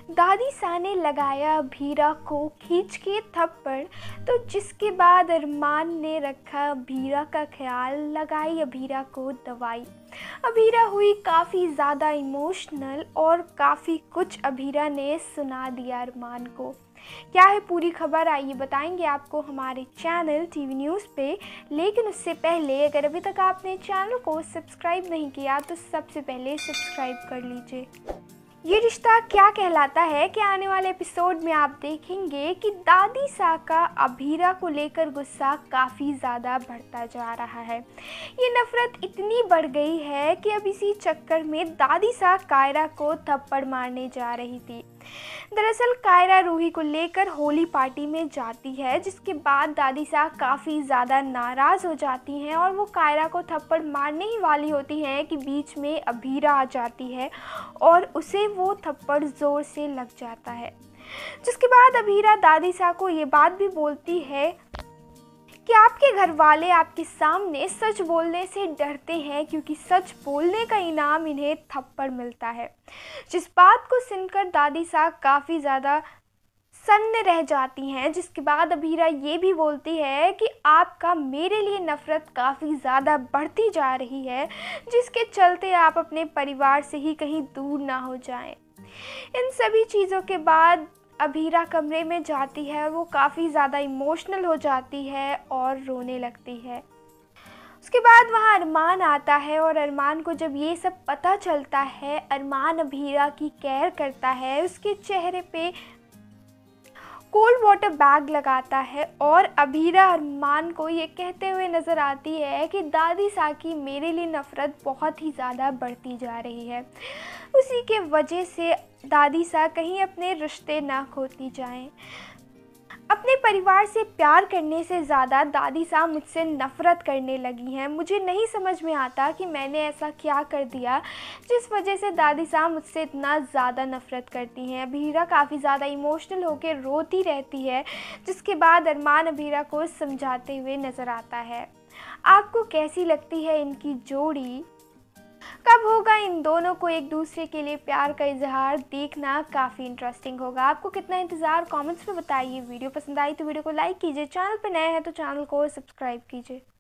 दादीसा ने लगाया अभीरा को खींच के थप्पड़, तो जिसके बाद अरमान ने रखा अभीरा का ख्याल, लगाई अभीरा को दवाई। अभीरा हुई काफ़ी ज़्यादा इमोशनल और काफ़ी कुछ अभीरा ने सुना दिया अरमान को। क्या है पूरी खबर, आइए बताएंगे आपको हमारे चैनल टीवी न्यूज़ पे। लेकिन उससे पहले अगर अभी तक आपने चैनल को सब्सक्राइब नहीं किया तो सबसे पहले सब्सक्राइब कर लीजिए। ये रिश्ता क्या कहलाता है कि आने वाले एपिसोड में आप देखेंगे कि दादीसा का अभीरा को लेकर गुस्सा काफ़ी ज़्यादा बढ़ता जा रहा है। ये नफ़रत इतनी बढ़ गई है कि अब इसी चक्कर में दादीसा कायरा को थप्पड़ मारने जा रही थी। दरअसल कायरा रूही को लेकर होली पार्टी में जाती है, जिसके बाद दादीसा काफ़ी ज़्यादा नाराज़ हो जाती हैं और वो कायरा को थप्पड़ मारने ही वाली होती हैं कि बीच में अभीरा आ जाती है और उसे वो थप्पड़ ज़ोर से लग जाता है। जिसके बाद अभीरा दादीसा को ये बात भी बोलती है कि आपके घर वाले आपके सामने सच बोलने से डरते हैं, क्योंकि सच बोलने का इनाम इन्हें थप्पड़ मिलता है। जिस बात को सुनकर दादीसा काफ़ी ज़्यादा सन्न रह जाती हैं। जिसके बाद अभीरा ये भी बोलती है कि आपका मेरे लिए नफ़रत काफ़ी ज़्यादा बढ़ती जा रही है, जिसके चलते आप अपने परिवार से ही कहीं दूर ना हो जाएं। इन सभी चीज़ों के बाद अभीरा कमरे में जाती है, वो काफ़ी ज़्यादा इमोशनल हो जाती है और रोने लगती है। उसके बाद वहाँ अरमान आता है और अरमान को जब ये सब पता चलता है, अरमान अभीरा की केयर करता है, उसके चेहरे पे कोल्ड वाटर बैग लगाता है और अभीरा अरमान को ये कहते हुए नज़र आती है कि दादीसा की मेरे लिए नफ़रत बहुत ही ज़्यादा बढ़ती जा रही है। उसी के वजह से दादीसा कहीं अपने रिश्ते ना खोती जाएं। अपने परिवार से प्यार करने से ज़्यादा दादीसा मुझसे नफ़रत करने लगी हैं। मुझे नहीं समझ में आता कि मैंने ऐसा क्या कर दिया जिस वजह से दादीसा मुझसे इतना ज़्यादा नफ़रत करती हैं। अभीरा काफ़ी ज़्यादा इमोशनल होकर रोती रहती है, जिसके बाद अरमान अभीरा को समझाते हुए नज़र आता है। आपको कैसी लगती है इनकी जोड़ी? कब होगा इन दोनों को एक दूसरे के लिए प्यार का इजहार? देखना काफ़ी इंटरेस्टिंग होगा। आपको कितना इंतज़ार कमेंट्स में बताइए। वीडियो पसंद आई तो वीडियो को लाइक कीजिए, चैनल पर नए हैं तो चैनल को सब्सक्राइब कीजिए।